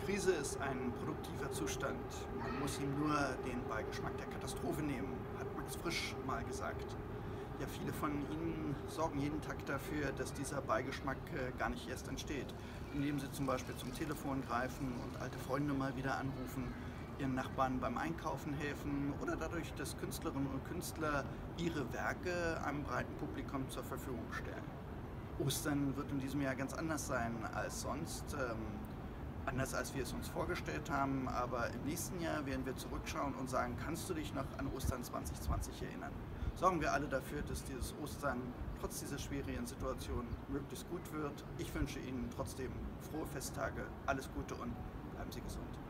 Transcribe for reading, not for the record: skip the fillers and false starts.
Krise ist ein produktiver Zustand. Man muss ihm nur den Beigeschmack der Katastrophe nehmen, hat Max Frisch mal gesagt. Ja, viele von Ihnen sorgen jeden Tag dafür, dass dieser Beigeschmack gar nicht erst entsteht, indem sie zum Beispiel zum Telefon greifen und alte Freunde mal wieder anrufen, ihren Nachbarn beim Einkaufen helfen oder dadurch, dass Künstlerinnen und Künstler ihre Werke einem breiten Publikum zur Verfügung stellen. Ostern wird in diesem Jahr ganz anders sein als sonst. Anders als wir es uns vorgestellt haben, aber im nächsten Jahr werden wir zurückschauen und sagen, kannst du dich noch an Ostern 2020 erinnern? Sorgen wir alle dafür, dass dieses Ostern trotz dieser schwierigen Situation möglichst gut wird. Ich wünsche Ihnen trotzdem frohe Festtage, alles Gute und bleiben Sie gesund.